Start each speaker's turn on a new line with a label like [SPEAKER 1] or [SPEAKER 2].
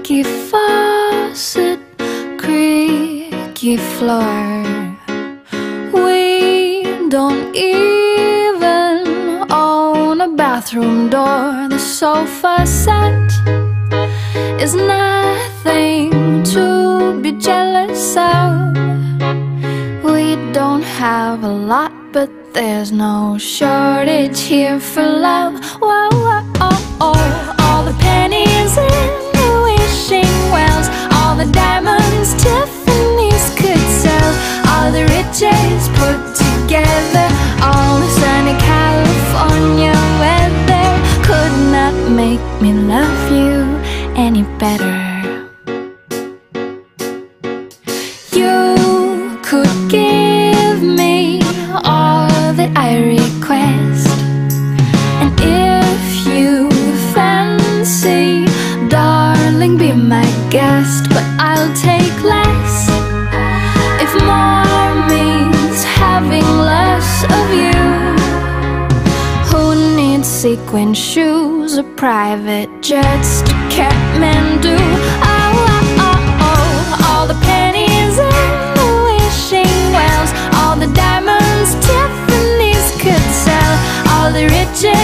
[SPEAKER 1] leaky faucet, creaky floor. We don't even own a bathroom door. The sofa set is nothing to be jealous of. We don't have a lot, but there's no shortage here for love. Whoa, whoa, oh, oh. All the pennies in the wishing wells, all the diamonds Tiffany's could sell, all the riches put together, all the sunny California weather could not make me love you any better. You could give me all that I request, and if you fancy, darling, be my guest. But I'll take less if more means having less of you. Who needs sequin shoes or private jets to Kathmandu? Oh, oh, oh, oh. All the pennies in the wishing wells, all the diamonds Tiffany's could sell, all the riches